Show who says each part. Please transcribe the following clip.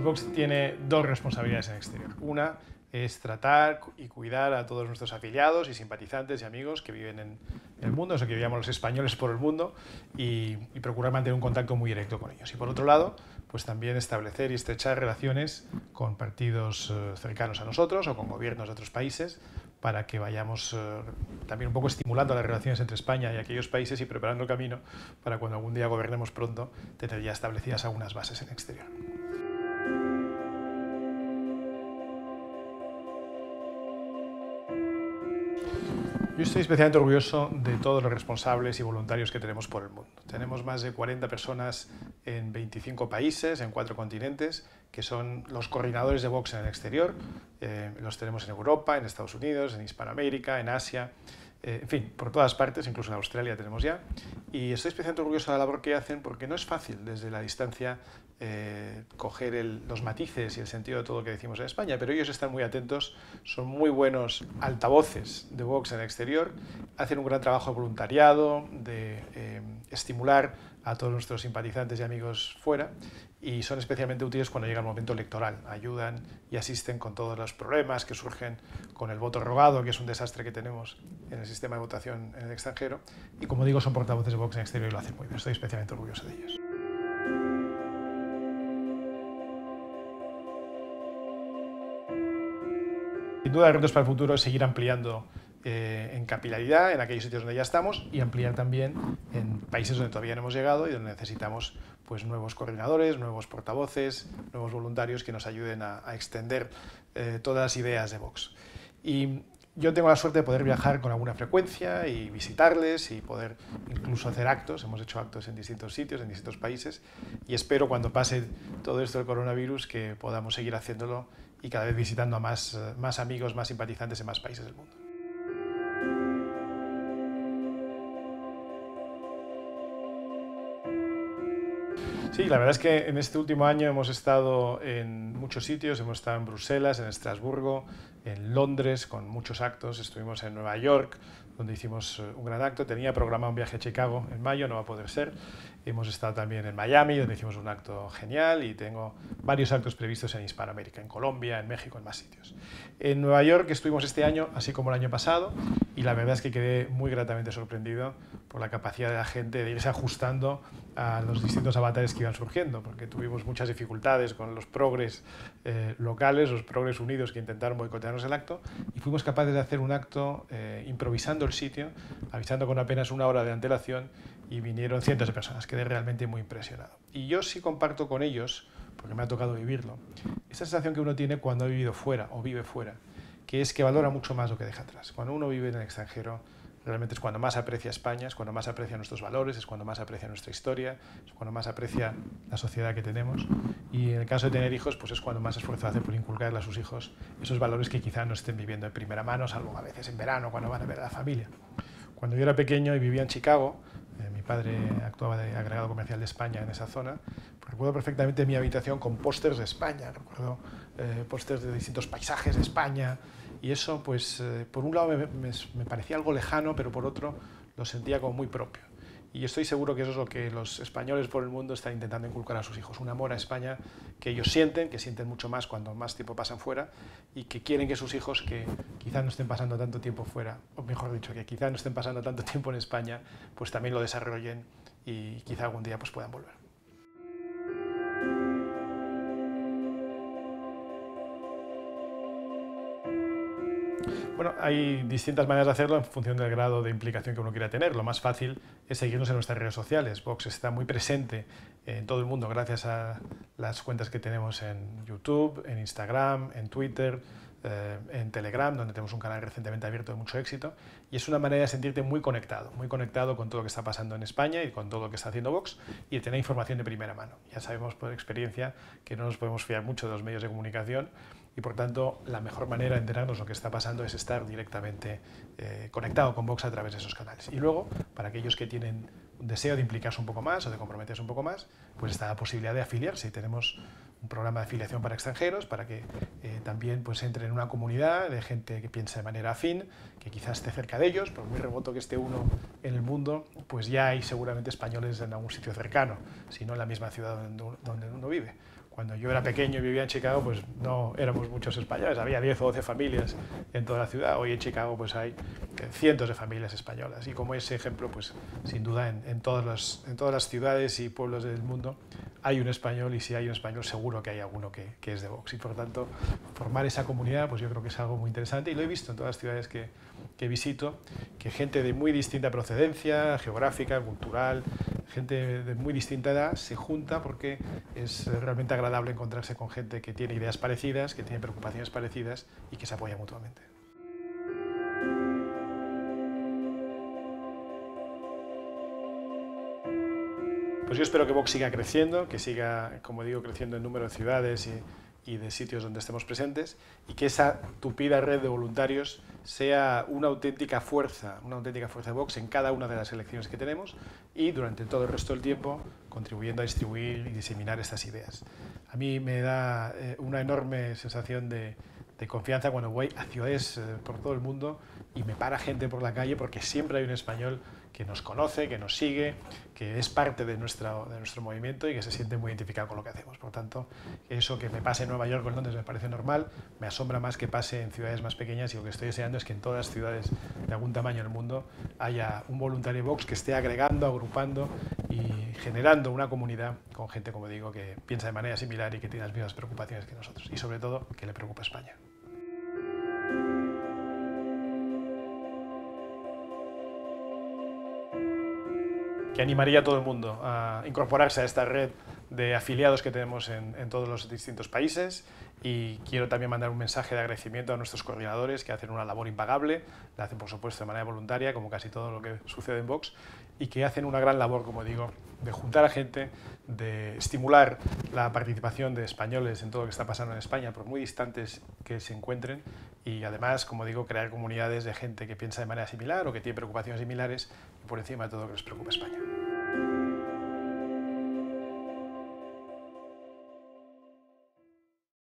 Speaker 1: Vox tiene dos responsabilidades en el exterior. Una es tratar y cuidar a todos nuestros afiliados y simpatizantes y amigos que viven en el mundo, eso que llamamos los españoles por el mundo, y procurar mantener un contacto muy directo con ellos. Y por otro lado, pues también establecer y estrechar relaciones con partidos cercanos a nosotros o con gobiernos de otros países para que vayamos también un poco estimulando las relaciones entre España y aquellos países y preparando el camino para cuando algún día gobernemos pronto tener ya establecidas algunas bases en el exterior. Yo estoy especialmente orgulloso de todos los responsables y voluntarios que tenemos por el mundo. Tenemos más de 40 personas en 25 países, en 4 continentes, que son los coordinadores de Vox en el exterior. Los tenemos en Europa, en Estados Unidos, en Hispanoamérica, en Asia, en fin, por todas partes, incluso en Australia tenemos ya. Y estoy especialmente orgulloso de la labor que hacen porque no es fácil desde la distancia coger los matices y el sentido de todo lo que decimos en España, pero ellos están muy atentos, son muy buenos altavoces de Vox en el exterior, hacen un gran trabajo de voluntariado, de estimular a todos nuestros simpatizantes y amigos fuera, y son especialmente útiles cuando llega el momento electoral. Ayudan y asisten con todos los problemas que surgen con el voto rogado, que es un desastre que tenemos en el sistema de votación en el extranjero, y como digo, son portavoces de Vox en el exterior y lo hacen muy bien. Estoy especialmente orgulloso de ellos. Sin duda, el reto para el futuro es seguir ampliando en capilaridad en aquellos sitios donde ya estamos y ampliar también en países donde todavía no hemos llegado y donde necesitamos pues, nuevos coordinadores, nuevos portavoces, nuevos voluntarios que nos ayuden a extender todas las ideas de Vox. Y yo tengo la suerte de poder viajar con alguna frecuencia y visitarles y poder incluso hacer actos. Hemos hecho actos en distintos sitios, en distintos países, y espero cuando pase todo esto del coronavirus que podamos seguir haciéndolo y cada vez visitando a más amigos, más simpatizantes en más países del mundo. Sí, la verdad es que en este último año hemos estado en muchos sitios, hemos estado en Bruselas, en Estrasburgo, en Londres, con muchos actos, estuvimos en Nueva York, donde hicimos un gran acto, tenía programado un viaje a Chicago en mayo, no va a poder ser, hemos estado también en Miami, donde hicimos un acto genial, y tengo varios actos previstos en Hispanoamérica, en Colombia, en México, en más sitios. En Nueva York estuvimos este año, así como el año pasado, y la verdad es que quedé muy gratamente sorprendido por la capacidad de la gente de irse ajustando a los distintos avatares que iban surgiendo, porque tuvimos muchas dificultades con los progres locales, los progres unidos que intentaron boicotearnos el acto, y fuimos capaces de hacer un acto improvisando el sitio, avisando con apenas una hora de antelación, y vinieron cientos de personas. Quedé realmente muy impresionado. Y yo sí comparto con ellos, porque me ha tocado vivirlo, esa sensación que uno tiene cuando ha vivido fuera o vive fuera, que es que valora mucho más lo que deja atrás. Cuando uno vive en el extranjero, realmente es cuando más aprecia España, es cuando más aprecia nuestros valores, es cuando más aprecia nuestra historia, es cuando más aprecia la sociedad que tenemos. Y en el caso de tener hijos, pues es cuando más esfuerzo hace por inculcarle a sus hijos esos valores que quizá no estén viviendo de primera mano, salvo a veces en verano, cuando van a ver a la familia. Cuando yo era pequeño y vivía en Chicago, mi padre actuaba de agregado comercial de España en esa zona, recuerdo perfectamente mi habitación con pósters de España, recuerdo pósters de distintos paisajes de España, y eso, pues, por un lado me parecía algo lejano, pero por otro lo sentía como muy propio. Y estoy seguro que eso es lo que los españoles por el mundo están intentando inculcar a sus hijos, un amor a España que ellos sienten, que sienten mucho más cuando más tiempo pasan fuera, y que quieren que sus hijos, que quizá no estén pasando tanto tiempo fuera, o mejor dicho, que quizá no estén pasando tanto tiempo en España, pues también lo desarrollen y quizá algún día pues puedan volver. Bueno, hay distintas maneras de hacerlo en función del grado de implicación que uno quiera tener. Lo más fácil es seguirnos en nuestras redes sociales. Vox está muy presente en todo el mundo gracias a las cuentas que tenemos en YouTube, en Instagram, en Twitter, en Telegram, donde tenemos un canal recientemente abierto de mucho éxito, y es una manera de sentirte muy conectado con todo lo que está pasando en España y con todo lo que está haciendo Vox, y de tener información de primera mano. Ya sabemos por experiencia que no nos podemos fiar mucho de los medios de comunicación, y por tanto la mejor manera de enterarnos de lo que está pasando es estar directamente conectado con Vox a través de esos canales. Y luego, para aquellos que tienen un deseo de implicarse un poco más o de comprometerse un poco más, pues está la posibilidad de afiliarse. Y tenemos un programa de afiliación para extranjeros para que también pues, entren en una comunidad de gente que piensa de manera afín, que quizás esté cerca de ellos, por muy remoto que esté uno en el mundo, pues ya hay seguramente españoles en algún sitio cercano, si no en la misma ciudad donde uno vive. Cuando yo era pequeño y vivía en Chicago, pues no éramos muchos españoles, había 10 o 12 familias en toda la ciudad. Hoy en Chicago pues hay cientos de familias españolas y como ese ejemplo, pues sin duda en todas las ciudades y pueblos del mundo hay un español, y si hay un español seguro que hay alguno que es de Vox, y por tanto formar esa comunidad pues yo creo que es algo muy interesante, y lo he visto en todas las ciudades que visito, que gente de muy distinta procedencia geográfica, cultural, gente de muy distinta edad se junta porque es realmente agradable encontrarse con gente que tiene ideas parecidas, que tiene preocupaciones parecidas y que se apoya mutuamente. Pues yo espero que Vox siga creciendo, que siga, como digo, creciendo en número de ciudades y de sitios donde estemos presentes, y que esa tupida red de voluntarios sea una auténtica fuerza de Vox en cada una de las elecciones que tenemos y durante todo el resto del tiempo contribuyendo a distribuir y diseminar estas ideas. A mí me da una enorme sensación de confianza cuando voy a ciudades por todo el mundo y me para gente por la calle, porque siempre hay un español que nos conoce, que nos sigue, que es parte de nuestro movimiento y que se siente muy identificado con lo que hacemos. Por tanto, eso que me pase en Nueva York o en Londres me parece normal, me asombra más que pase en ciudades más pequeñas, y lo que estoy deseando es que en todas las ciudades de algún tamaño del mundo haya un voluntario Vox que esté agregando, agrupando y generando una comunidad con gente, como digo, que piensa de manera similar y que tiene las mismas preocupaciones que nosotros, y sobre todo que le preocupa España. Que animaría a todo el mundo a incorporarse a esta red de afiliados que tenemos en todos los distintos países, y quiero también mandar un mensaje de agradecimiento a nuestros coordinadores que hacen una labor impagable, la hacen por supuesto de manera voluntaria como casi todo lo que sucede en Vox, y que hacen una gran labor, como digo, de juntar a gente, de estimular la participación de españoles en todo lo que está pasando en España, por muy distantes que se encuentren, y además, como digo, crear comunidades de gente que piensa de manera similar o que tiene preocupaciones similares, y por encima de todo que les preocupa España.